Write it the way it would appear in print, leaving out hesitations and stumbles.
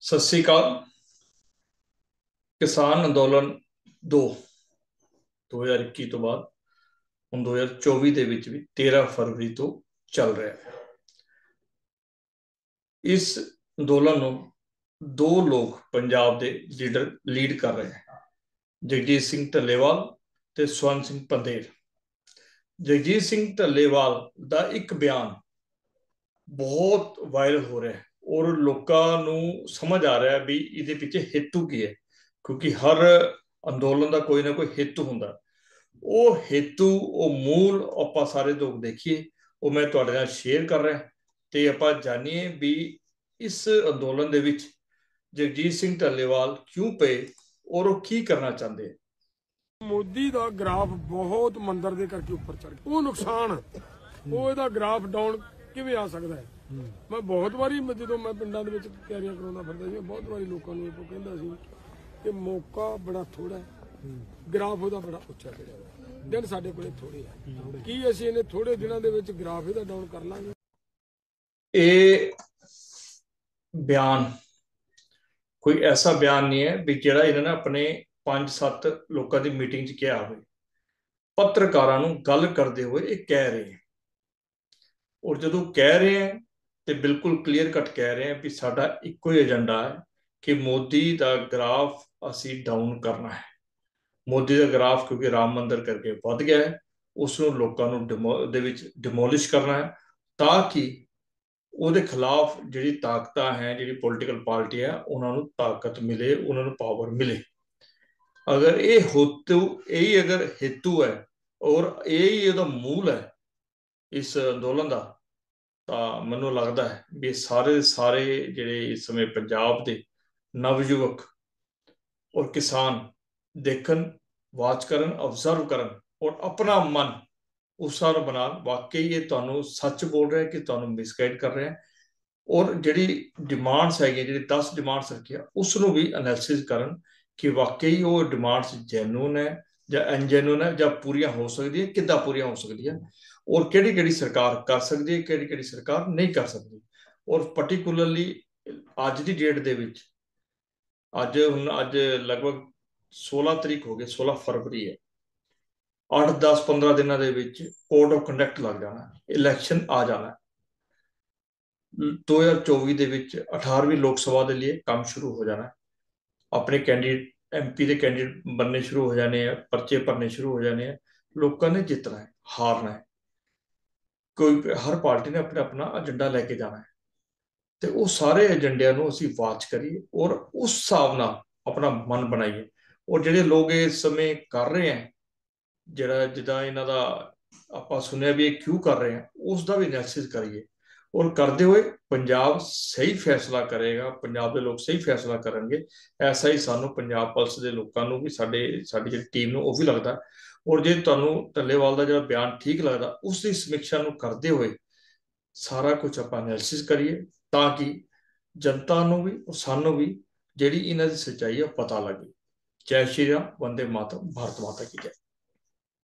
सत श्री अकाल। किसान अंदोलन 2021 तो बाद ਹੁਣ 2024 ਦੇ ਵਿੱਚ ਵੀ 13 ਫਰਵਰੀ ਤੋਂ ਚੱਲ ਰਿਹਾ ਹੈ। ਇਸ ਅੰਦੋਲਨ ਨੂੰ ਦੋ ਲੋਕ ਪੰਜਾਬ ਦੇ ਲੀਡਰ ਲੀਡ ਕਰ ਰਹੇ ਹਨ, ਜਗਜੀਤ ਸਿੰਘ ਢੱਲੇਵਾਲ ਤੇ ਸਵਰਨ ਸਿੰਘ ਪੰਧੇਰ। ਜਗਜੀਤ ਸਿੰਘ ਢੱਲੇਵਾਲ ਦਾ ਇੱਕ ਬਿਆਨ ਬਹੁਤ ਵਾਇਰਲ ਹੋ ਰਿਹਾ ਹੈ ਔਰ ਲੋਕਾਂ ਨੂੰ ਸਮਝ ਆ ਰਿਹਾ ਵੀ ਇਹਦੇ ਪਿੱਛੇ ਹੇਤੂ ਕੀ ਹੈ, ਕਿਉਂਕਿ ਹਰ ਅੰਦੋਲਨ ਦਾ ਕੋਈ ਨਾ ਕੋਈ ਹੇਤੂ ਹੁੰਦਾ। ਉਹ ਹੇਤੂ, ਉਹ ਮੂਲ ਆਪਾਂ ਸਾਰੇ ਲੋਕ ਦੇਖੀਏ, ਉਹ ਮੈਂ ਤੁਹਾਡੇ ਨਾਲ ਸ਼ੇਅਰ ਕਰ ਰਿਹਾ ਤੇ ਆਪਾਂ ਜਾਣੀਏ ਵੀ ਇਸ ਅੰਦੋਲਨ ਦੇ ਵਿੱਚ ਜਗਜੀਤ ਸਿੰਘ ਢੱਲੇਵਾਲ ਕਿਉਂ ਪਏ ਔਰ ਉਹ ਕੀ ਕਰਨਾ ਚਾਹੁੰਦੇ ਹੈ। ਮੋਦੀ ਦਾ ਗ੍ਰਾਫ ਬਹੁਤ ਮੰਦਰ ਦੇ ਕਰਕੇ ਉੱਪਰ ਚੜ ਗਿਆ, ਉਹ ਨੁਕਸਾਨ, ਉਹ ਇਹਦਾ ਗ੍ਰਾਫ ਡਾਊਨ ਕਿਵੇਂ ਆ ਸਕਦਾ ਹੈ। ਮੈਂ ਬਹੁਤ ਵਾਰੀ ਜਦੋਂ ਮੈਂ ਪਿੰਡਾਂ ਦੇ ਵਿੱਚ ਤਿਆਰੀਆਂ ਕਰਾਉਂਦਾ ਫਿਰਦਾ ਸੀ, ਬਹੁਤ ਵਾਰੀ ਲੋਕਾਂ ਨੂੰ ਇਹ ਕਹਿੰਦਾ ਸੀ ਕਿ ਮੌਕਾ ਬੜਾ ਥੋੜਾ ਹੈ, ਗ੍ਰਾਫ ਉਹਦਾ ਬੜਾ ਉੱਚਾ ਚੜਿਆ ਹੋਇਆ, ਦਿਨ ਸਾਡੇ ਕੋਲੇ ਥੋੜੇ ਆ, ਕੀ ਅਸੀਂ ਇਹਨੇ ਥੋੜੇ ਦਿਨਾਂ ਦੇ ਵਿੱਚ ਗ੍ਰਾਫ ਇਹਦਾ ਡਾਊਨ ਕਰ ਲਾਂਗੇ। ਇਹ ਬਿਆਨ ਕੋਈ ਐਸਾ ਬਿਆਨ ਨਹੀਂ ਹੈ ਵੀ ਜਿਹੜਾ ਇਹਨਾਂ ਨੇ ਆਪਣੇ 5-7 ਲੋਕਾਂ ਦੀ ਮੀਟਿੰਗ 'ਚ ਕਿਹਾ ਹੋਵੇ। ਪੱਤਰਕਾਰਾਂ ਨੂੰ ਗੱਲ ਕਰਦੇ ਹੋਏ ਇਹ ਕਹਿ ਰਹੇ ਹੈ, ਔਰ ਜਦੋਂ ਕਹਿ ਰਹੇ ਹੈ ਤੇ ਬਿਲਕੁਲ ਕਲੀਅਰ ਕੱਟ ਕਹਿ ਰਹੇ ਹੈ ਵੀ ਸਾਡਾ ਇੱਕੋ ਹੀ ਏਜੰਡਾ ਹੈ ਕਿ ਮੋਦੀ ਦਾ ਗ੍ਰਾਫ ਅਸੀਂ ਡਾਊਨ ਕਰਨਾ ਹੈ। ਮੋਦੀ ਦਾ ਗ੍ਰਾਫ ਕਿਉਂਕਿ ਰਾਮ ਮੰਦਿਰ ਕਰਕੇ ਵੱਧ ਗਿਆ ਹੈ, ਉਸ ਨੂੰ ਲੋਕਾਂ ਨੂੰ ਦੇ ਵਿੱਚ ਡਿਮੋਲਿਸ਼ ਕਰਨਾ ਹੈ ਤਾਂ ਕਿ ਉਹਦੇ ਖਿਲਾਫ ਜਿਹੜੀ ਤਾਕਤਾਂ ਹੈ, ਜਿਹੜੀ ਪੋਲੀਟੀਕਲ ਪਾਰਟੀ ਹੈ, ਉਹਨਾਂ ਨੂੰ ਤਾਕਤ ਮਿਲੇ, ਉਹਨਾਂ ਨੂੰ ਪਾਵਰ ਮਿਲੇ। ਅਗਰ ਇਹ ਇਹੀ ਅਗਰ ਹੇਤੂ ਹੈ ਔਰ ਇਹੀ ਇਹਦਾ ਮੂਲ ਹੈ ਇਸ ਅੰਦੋਲਨ ਦਾ, ਤਾਂ ਮੈਨੂੰ ਲੱਗਦਾ ਹੈ ਵੀ ਸਾਰੇ ਜਿਹੜੇ ਇਸ ਸਮੇਂ ਪੰਜਾਬ ਦੇ ਨਵਯੁਵਕ ਔਰ ਕਿਸਾਨ ਦੇਖਣ, ਵਾਚ ਕਰਨ, ਆਬਜ਼ਰਵ ਕਰਨ ਔਰ ਆਪਣਾ ਮਨ ਉਸ ਸਾਲ ਬਣਾਉਣ। ਵਾਕਈ ਇਹ ਤੁਹਾਨੂੰ ਸੱਚ ਬੋਲ ਰਿਹਾ ਕਿ ਤੁਹਾਨੂੰ ਮਿਸਗਾਈਡ ਕਰ ਰਿਹਾ, ਔਰ ਜਿਹੜੀ ਡਿਮਾਂਡਸ ਹੈਗੀਆਂ, ਜਿਹੜੀ 10 ਡਿਮਾਂਡਸ ਰੱਖੀਆਂ, ਉਸ ਨੂੰ ਵੀ ਐਨਾਲਿਸਿਸ ਕਰਨ ਕਿ ਵਾਕਈ ਉਹ ਡਿਮਾਂਡਸ ਜੈਨੂਨ ਹੈ ਜਾਂ ਅਨਜੈਨੂਨ ਹੈ, ਜਾਂ ਪੂਰੀਆਂ ਹੋ ਸਕਦੀਆਂ, ਕਿੱਦਾਂ ਪੂਰੀਆਂ ਹੋ ਸਕਦੀਆਂ, ਔਰ ਕਿਹੜੀ ਕਿਹੜੀ ਸਰਕਾਰ ਕਰ ਸਕਦੀ ਹੈ, ਕਿਹੜੀ ਕਿਹੜੀ ਸਰਕਾਰ ਨਹੀਂ ਕਰ ਸਕਦੀ। ਔਰ ਪਾਰਟਿਕੂਲਰਲੀ ਅੱਜ ਦੀ ਡੇਟ ਦੇ ਵਿੱਚ ਅੱਜ ਲਗਭਗ 16 ਤਰੀਕ ਹੋ ਗਈ, 16 ਫਰਵਰੀ ਹੈ। 8-10-15 ਦਿਨਾਂ ਦੇ ਵਿੱਚ ਕੋਡ ਆਫ ਕੰਡਕਟ ਲੱਗ ਜਾਣਾ, ਇਲੈਕਸ਼ਨ ਆ ਜਾਣਾ। 2024 ਦੇ ਵਿੱਚ 18ਵੀਂ ਲੋਕ ਸਭਾ ਦੇ ਲਈ ਕੰਮ ਸ਼ੁਰੂ ਹੋ ਜਾਣਾ, ਆਪਣੇ ਕੈਂਡੀਡੇਟ MP ਦੇ ਕੈਂਡੀਡੇਟ बनने शुरू हो जाने हैं, पर्चे भरने शुरू हो जाने हैं। लोगों ने जितना है, हारना है, कोई हर पार्टी ने अपना अपना एजेंडा लेके जाना है, तो वो सारे एजेंडिया ਨੂੰ ਅਸੀਂ ਵਾਚ ਕਰੀਏ ਔਰ ਉਸ ਹਿਸਾਬ ਨਾਲ ਆਪਣਾ ਮਨ ਬਣਾਈਏ। ਔਰ ਜਿਹੜੇ ਲੋਕ ਇਸ ਸਮੇਂ ਕਰ ਰਹੇ ਹੈ, ਜਿਹੜਾ ਜਿੱਦਾਂ ਇਹਨਾਂ ਦਾ ਆਪਾਂ ਸੁਣਿਆ ਵੀ ਇਹ ਕਿਉਂ ਕਰ ਰਹੇ ਆ, ਉਸ ਦਾ ਵੀ ਐਨਾਲਿਸਿਸ ਕਰੀਏ। ਔਰ ਕਰਦੇ ਹੋਏ ਪੰਜਾਬ ਸਹੀ ਫੈਸਲਾ ਕਰੇਗਾ, ਪੰਜਾਬ ਦੇ ਲੋਕ ਸਹੀ ਫੈਸਲਾ ਕਰਨਗੇ, ਐਸਾ ਹੀ ਸਾਨੂੰ ਪੰਜਾਬ ਪੁਲਿਸ ਦੇ ਲੋਕਾਂ ਨੂੰ ਵੀ, ਸਾਡੀ ਜਿਹੜੀ ਟੀਮ ਨੂੰ ਉਹ ਵੀ ਲੱਗਦਾ। ਔਰ ਜੇ ਤੁਹਾਨੂੰ ਢੱਲੇਵਾਲ ਦਾ ਜਿਹੜਾ ਬਿਆਨ ਠੀਕ ਲੱਗਦਾ, ਉਸ ਦੀ ਸਮੀਖਿਆ ਨੂੰ ਕਰਦੇ ਹੋਏ ਸਾਰਾ ਕੁਝ ਆਪਾਂ ਐਨਾਲਿਸਿਸ ਕਰੀਏ ਤਾਂ ਕਿ ਜਨਤਾ ਨੂੰ ਵੀ ਔਰ ਸਾਨੂੰ ਵੀ ਜਿਹੜੀ ਇਹਨਾਂ ਦੀ ਸੱਚਾਈ ਹੈ ਪਤਾ ਲੱਗੇ। ਜੈ ਸ਼੍ਰੀ ਰਾਮ, ਵੰਦੇ ਮਾਤਰਮ, ਭਾਰਤ ਮਾਤਾ ਕੀ ਜੈ।